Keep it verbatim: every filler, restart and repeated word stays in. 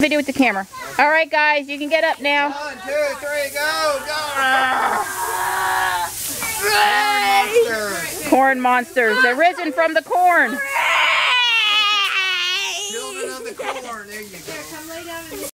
Video with the camera. All right, guys, you can get up now. One, two, three, go, go! Corn monsters. Corn monsters. They're risen from the corn. Children of the corn. There you go.